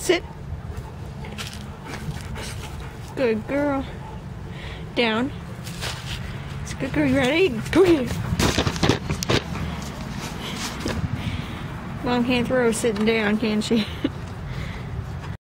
Sit. Good girl. Down. It's a good girl. You ready? Go get it. Mom can't throw sitting down, can she?